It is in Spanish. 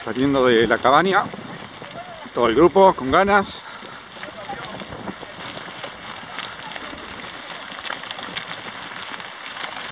saliendo de la cabaña, todo el grupo con ganas.